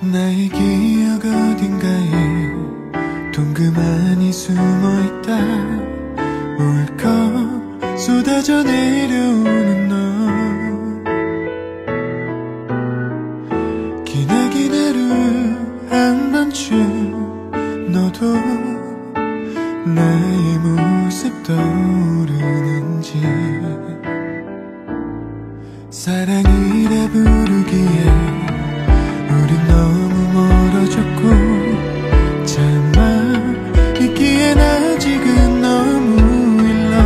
나의 기억 어딘가에 동그만히 숨어있다. 울컥 쏟아져 내려오는 너. 기나긴 하루 한 번쯤 너도 나의 모습 떠오르는지. 사랑이라 부르기에 우린 너무 멀어졌고 참아 있기엔 아직은 너무 일러.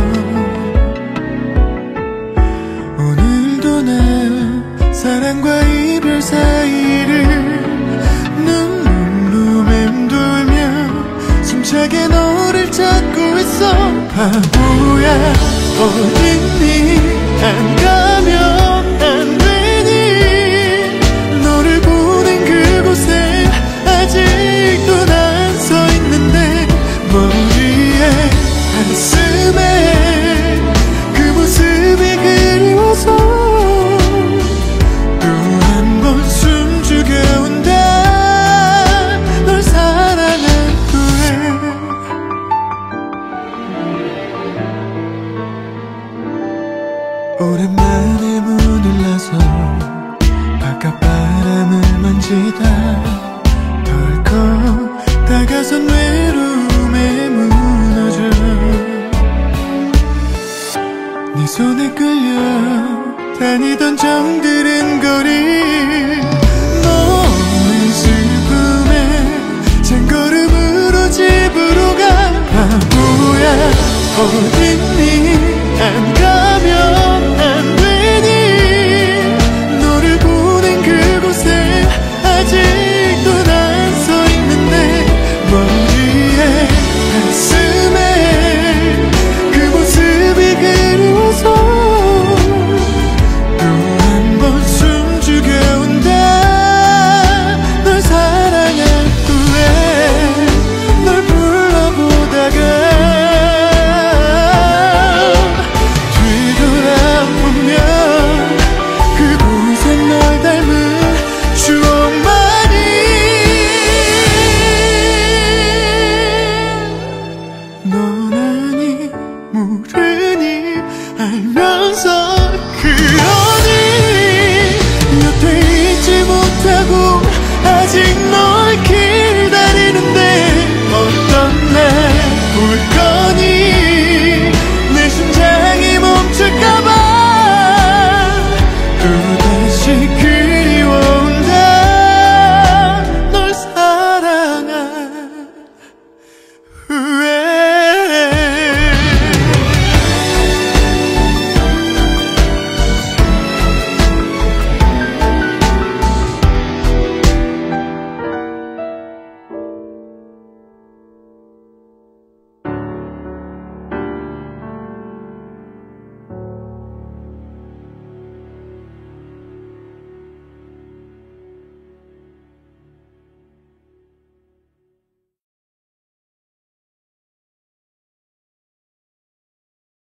오늘도 난 사랑과 이별 사이를 눈물로 맴돌며 숨차게 너를 찾고 있어. 바보야 어딨니? 한가